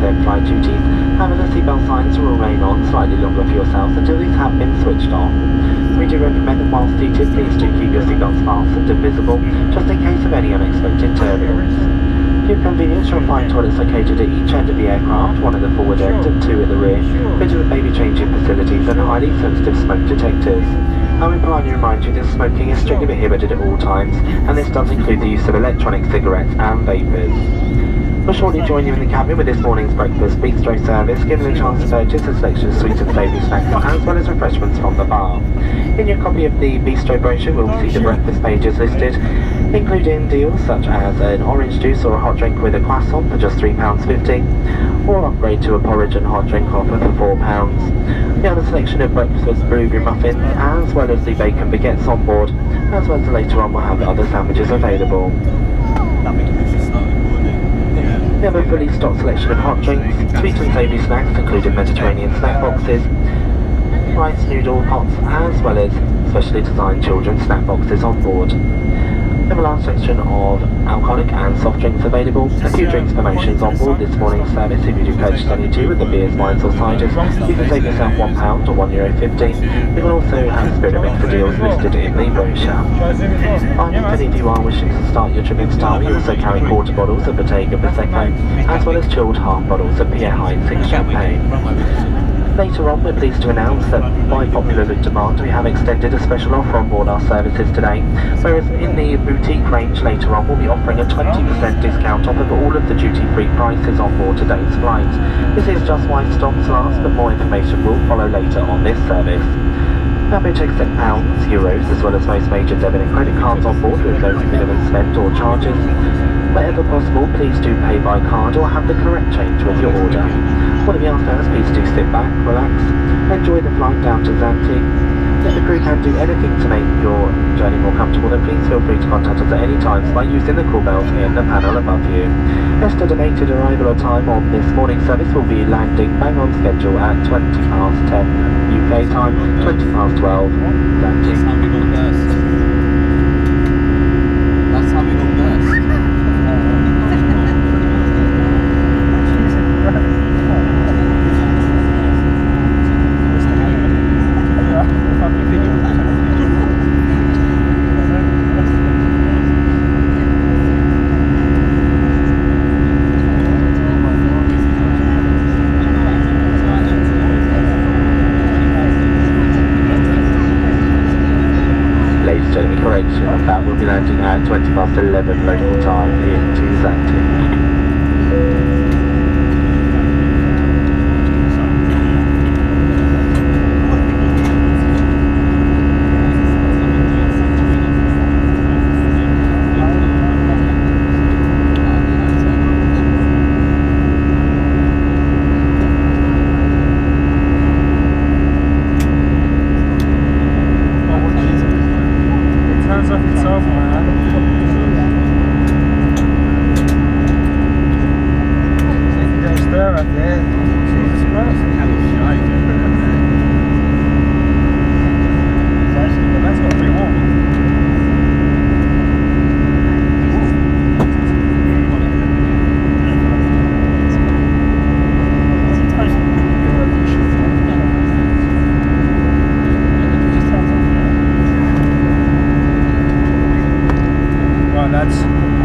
overhead flight duties. However, the seatbelt signs will remain on slightly longer for yourself until these have been switched on. We do recommend that while seated, please do keep your seatbelts fastened and visible, just in case of any unexpected turbulence. For your convenience, you'll find toilets located at each end of the aircraft, one at the forward end and two at the rear, fitted with baby changing facilities and highly sensitive smoke detectors. I would politely remind you that smoking is strictly prohibited at all times, and this does include the use of electronic cigarettes and vapors. We'll shortly join you in the cabin with this morning's breakfast bistro service, giving a chance to purchase a selection of sweet and savoury snacks as well as refreshments from the bar. In your copy of the bistro brochure, we'll see the breakfast pages listed, including deals such as an orange juice or a hot drink with a croissant for just £3.50, or upgrade to a porridge and hot drink offer for £4. We have a selection of breakfast blueberry muffins, as well as the bacon baguettes on board, as well as later on we'll have other sandwiches available. We have a fully stocked selection of hot drinks, sweet and savoury snacks, including Mediterranean snack boxes, rice noodle pots, as well as specially designed children's snack boxes on board. We have a large section of alcoholic and soft drinks available, a few drinks promotions on board this morning's service. If you do purchase any two with the beers, wines or ciders, you can save yourself £1 or €1.50. We will also have spirit mixer deals listed in the brochure. Finally, if any of you are wishing to start your trip in style, we also carry quarter bottles of Bottega Prosecco, as well as chilled half bottles of Pierre Heinz champagne. Later on, we're pleased to announce that by popular demand, we have extended a special offer on board our services today, whereas in the boutique range later on, we'll be offering a 20% discount off of all of the duty-free prices on board today's flight. This is just while stocks last, but more information will follow later on this service. Happy to accept pounds, euros, as well as most major debit and credit cards on board with no minimum spend or charges. Wherever possible, please do pay by card or have the correct change with your order. What we ask now is please do sit back, relax, enjoy the flight down to Zante. If the crew can do anything to make your journey more comfortable, then please feel free to contact us at any time by using the call bells in the panel above you. Estimated arrival time on this morning's service will be landing bang on schedule at 10:20 UK time, 12:20 Zante. That's how we got burst. That's how we got burst. That will be landing at 11:20 local time into Zante. That's